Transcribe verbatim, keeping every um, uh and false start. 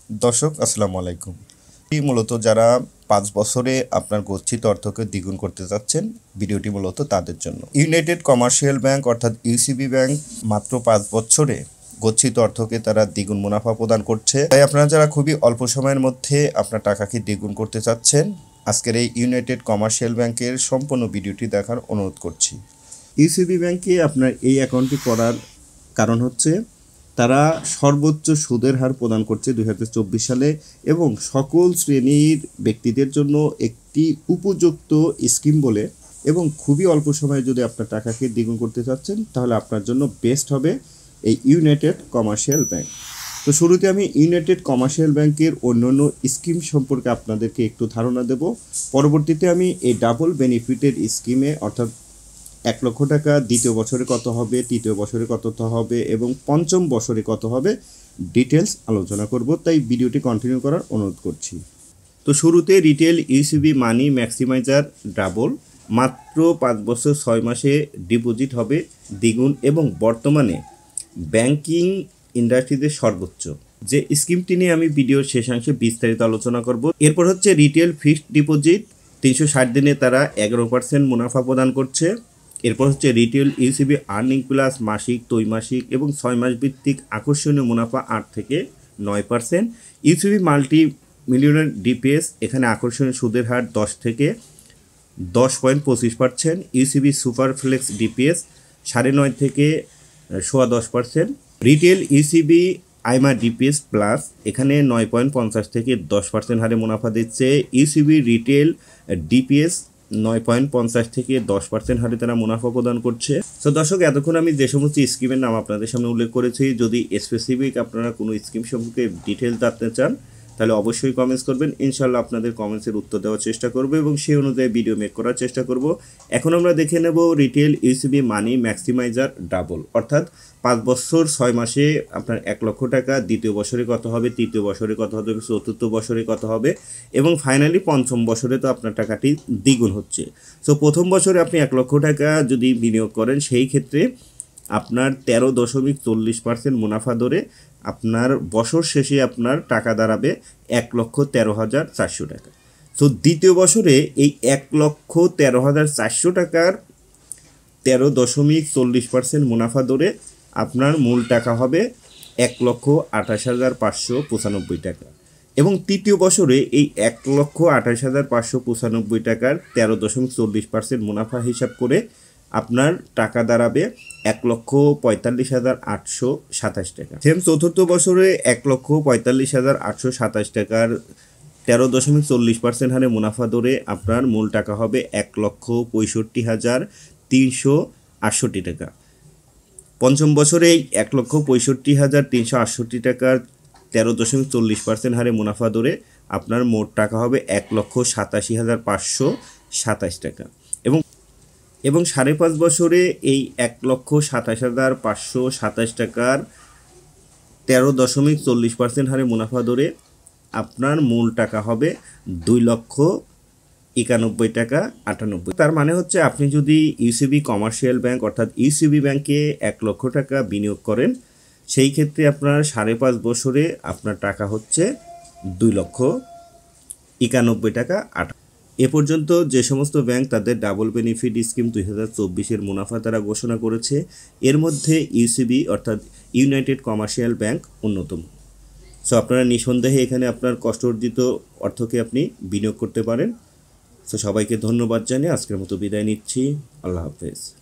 দর্শক আসসালামু আলাইকুম। এই মূলত যারা পাঁচ বছরে আপনার গচ্ছিত অর্থকে দ্বিগুণ করতে যাচ্ছেন, ভিডিওটি মূলত তাদের জন্য। ইউনাইটেড কমার্শিয়াল ব্যাংক অর্থাৎ ইউসিবি ব্যাংক মাত্র পাঁচ বছরে গচ্ছিত অর্থকে তারা দ্বিগুণ মুনাফা প্রদান করছে। তাই আপনারা যারা খুবই অল্প সময়ের মধ্যে আপনার টাকাকে দ্বিগুণ করতে চাচ্ছেন, আজকের এই ইউনাইটেড কমার্শিয়াল ব্যাংকের সম্পূর্ণ ভিডিওটি দেখার অনুরোধ করছি। ইউসিবি ব্যাংকে আপনার এই অ্যাকাউন্টটি করার কারণ হচ্ছে তারা সর্বোচ্চ সুদের হার প্রদান করছে দুই হাজার চব্বিশ সালে এবং সকল শ্রেণীর ব্যক্তিদের জন্য একটি উপযুক্ত স্কিম বলে, এবং খুবই অল্প সময়ে যদি আপনার টাকাকে দ্বিগুণ করতে চাচ্ছেন তাহলে আপনার জন্য বেস্ট হবে এই ইউনাইটেড কমার্শিয়াল ব্যাংক। তো শুরুতে আমি ইউনাইটেড কমার্শিয়াল ব্যাংকের অন্যান্য স্কিম সম্পর্কে আপনাদেরকে একটু ধারণা দেব। পরবর্তীতে আমি এই ডাবল বেনিফিটের স্কিমে অর্থাৎ এক লক্ষ টাকা দ্বিতীয় বছরে কত হবে, তৃতীয় বছরে কত হবে এবং পঞ্চম বছরে কত হবে ডিটেলস আলোচনা করব, তাই ভিডিওটি কন্টিনিউ করার অনুরোধ করছি। তো শুরুতে retail UCB money maximiser double, মাত্র পাঁচ বছর ছয় মাসে ডিপোজিট হবে দ্বিগুণ এবং বর্তমানে ব্যাংকিং ইন্ডাস্ট্রিতে সর্বোচ্চ। যে স্কিমটি নিয়ে আমি ভিডিওর শেষাংশে বিস্তারিত আলোচনা করব। এরপর হচ্ছে রিটেল ফিক্সড ডিপোজিট, তিনশো ষাট দিনে তারা এগারো পার্সেন্ট মুনাফা প্রদান করছে। এরপর হচ্ছে রিটেল ইউসিবি আর্নিং প্লাস মাসিক, ত্রৈমাসিক এবং ছয় মাস ভিত্তিক আকর্ষণীয় মুনাফা আট থেকে নয় percent. UCB multi millionaire DPS, এখানে আকর্ষণীয় সুদের হার দশ থেকে দশ পয়েন্ট পঁচিশ percent. UCB super flex DPS সাড়ে নয় থেকে সোয়া দশ পার্সেন্ট। রিটেল ইউসিবি আইমা ডিপিএস প্লাস, এখানে নয় পয়েন্ট পঞ্চাশ থেকে দশ পার্সেন্ট হারে মুনাফা দিচ্ছে। ইউসিবি রিটেল ডিপিএস নয় পয়েন্ট পঞ্চাশ থেকে দশ পার্সেন্ট হারে তারা মুনাফা প্রদান করছে। তো দর্শক, এতক্ষণ আমি যে সমস্ত স্কিমের নাম আপনাদের সামনে উল্লেখ করেছি, যদি স্পেসিফিক আপনারা কোনো স্কিম সম্পর্কে ডিটেল জানতে চান তাহলে অবশ্যই কমেন্টস করবেন। ইনশাল্লাহ আপনাদের কমেন্টসের উত্তর দেওয়ার চেষ্টা করবো এবং সেই অনুযায়ী ভিডিও মেক করার চেষ্টা করব। এখন আমরা দেখে নেব retail UCB money maximiser double, অর্থাৎ পাঁচ বছর ছয় মাসে আপনার এক লক্ষ টাকা, দ্বিতীয় বছরে কত হবে, তৃতীয় বছরে কত হবে, চতুর্থ বছরে কত হবে এবং ফাইনালি পঞ্চম বছরে তো আপনার টাকাটি দ্বিগুণ হচ্ছে। সো প্রথম বছরে আপনি এক লক্ষ টাকা যদি বিনিয়োগ করেন, সেই ক্ষেত্রে আপনার তেরো দশমিক চল্লিশ পার্সেন্ট মুনাফা ধরে আপনার বছর শেষে আপনার টাকা দাঁড়াবে এক লক্ষ তেরো হাজার চারশো টাকা। তো দ্বিতীয় বছরে এই এক লক্ষ তেরো হাজার চারশো টাকার তেরো দশমিক চল্লিশ পার্সেন্ট মুনাফা ধরে আপনার মূল টাকা হবে এক লক্ষ আঠাশ হাজার পাঁচশো পঁচানব্বই টাকা এবং তৃতীয় বছরে এই এক লক্ষ আঠাশ হাজার পাঁচশো পঁচানব্বই টাকার তেরো দশমিক চল্লিশ পার্সেন্ট মুনাফা হিসাব করে আপনার টাকা দাঁড়াবে এক লক্ষ পঁয়তাল্লিশ হাজার আটশো সাতাশ টাকা। সেম চতুর্থ বছরে এক লক্ষ পঁয়তাল্লিশ হাজার আটশো সাতাশ টাকার তেরো দশমিক চল্লিশ পার্সেন্ট হারে মুনাফা ধরে আপনার মূল টাকা হবে এক লক্ষ পঁয়ষট্টি হাজার তিনশো আটষট্টি টাকা। পঞ্চম বছরে এক লক্ষ পঁয়ষট্টি হাজার তিনশো আটষট্টি টাকার তেরো দশমিক চল্লিশ পার্সেন্ট হারে মুনাফা ধরে আপনার মোট টাকা হবে এক লক্ষ সাতাশি হাজার পাঁচশো সাতাশ টাকা এবং এবং সাড়ে পাঁচ বছরে এই এক লক্ষ সাতাশ হাজার পাঁচশো সাতাশ টাকার তেরো দশমিক চল্লিশ পার্সেন্ট হারে মুনাফা ধরে আপনার মূল টাকা হবে দুই লক্ষ একানব্বই টাকা আটানব্বই। তার মানে হচ্ছে আপনি যদি ইউসিবি কমার্শিয়াল ব্যাংক অর্থাৎ ইউসিবি ব্যাংকে এক লক্ষ টাকা বিনিয়োগ করেন, সেই ক্ষেত্রে আপনার সাড়ে পাঁচ বছরে আপনার টাকা হচ্ছে দুই লক্ষ একানব্বই টাকা আট। এ পর্যন্ত যে সমস্ত ব্যাংক তাদের ডাবল বেনিফিট স্কিম দুই হাজার চব্বিশের মুনাফা তারা ঘোষণা করেছে, এর মধ্যে ইউসিবি অর্থাৎ ইউনাইটেড কমার্শিয়াল ব্যাংক অন্যতম। সো আপনারা নিঃসন্দেহে এখানে আপনার কষ্ট অর্জিত অর্থকে আপনি বিনিয়োগ করতে পারেন। সো সবাইকে ধন্যবাদ জানিয়ে আজকের মতো বিদায় নিচ্ছি। আল্লাহ হাফেজ।